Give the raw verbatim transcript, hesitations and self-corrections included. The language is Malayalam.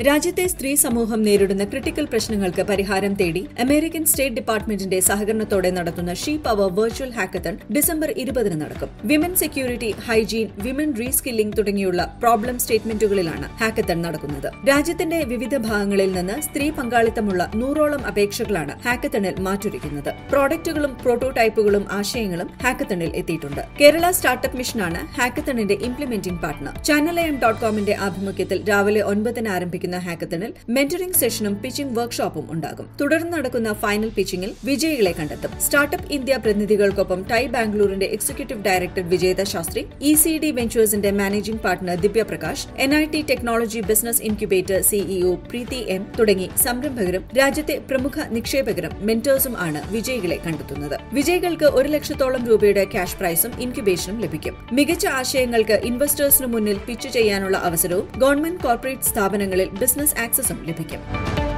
രാജ്യത്തെ സ്ത്രീ സമൂഹം നേരിടുന്ന ക്രിട്ടിക്കൽ പ്രശ്നങ്ങൾക്ക് പരിഹാരം തേടി അമേരിക്കൻ സ്റ്റേറ്റ് ഡിപ്പാർട്ട്മെന്റിന്റെ സഹകരണത്തോടെ നടത്തുന്ന she power virtual hackathon December ഇരുപതിന് നടക്കും. Women security, hygiene, women reskilling തുടങ്ങിയുള്ള പ്രോബ്ലം സ്റ്റേറ്റ്മെന്റുകളിലാണ് ഹാക്കത്തൺ നടക്കുന്നത്. രാജ്യത്തിന്റെ വിവിധ ഭാഗങ്ങളിൽ നിന്ന് സ്ത്രീ പങ്കാളിത്തമുള്ള നൂറോളം അപേക്ഷകളാണ് ഹാക്കത്തണിൽ മാറ്റുരയ്ക്കുന്നത്. പ്രോഡക്റ്റുകളും പ്രോട്ടോടൈപ്പുകളും ആശയങ്ങളും ഹാക്കത്തണിൽ എത്തിയിട്ടുണ്ട്. കേരള സ്റ്റാർട്ടപ്പ് മിഷനാണ് ഹാക്കത്തണിന്റെ implementing partner. Channel M dot കോമിന്റെ ആഭിമുഖ്യത്തിൽ രാവിലെ ഒൻപതിന് ആരംഭിക്കുന്ന ഹാക്കത്തണിൽ മെന്ററിംഗ് സെഷനും പിച്ചിംഗ് വർക്ക്ഷോപ്പും ഉണ്ടാകും. തുടർന്ന് നടക്കുന്ന ഫൈനൽ പിച്ചിംഗിൽ വിജയികളെ കണ്ടെത്തും. സ്റ്റാർട്ടപ്പ് ഇന്ത്യ പ്രതിനിധികൾക്കൊപ്പം ടൈ ബാംഗ്ലൂരിന്റെ executive director Vijetha Shastri, E C D വെഞ്ചേഴ്സിന്റെ managing partner Divya Prakash, N I T technology business incubator CEO Preethi M തുടങ്ങി സംരംഭകരും രാജ്യത്തെ പ്രമുഖ നിക്ഷേപകരും മെന്റേഴ്സും ആണ് വിജയികളെ കണ്ടെത്തുന്നത്. വിജയികൾക്ക് ഒരു ലക്ഷത്തോളം രൂപയുടെ ക്യാഷ് പ്രൈസും ഇൻക്യുബേഷനും ലഭിക്കും. മികച്ച ആശയങ്ങൾക്ക് ഇൻവെസ്റ്റേഴ്സിനു മുന്നിൽ പിച്ച് ചെയ്യാനുള്ള അവസരവും ഗവൺമെന്റ് കോർപ്പറേറ്റ് സ്ഥാപനങ്ങളിൽ ബിസിനസ് ആക്സസും ലഭിക്കും.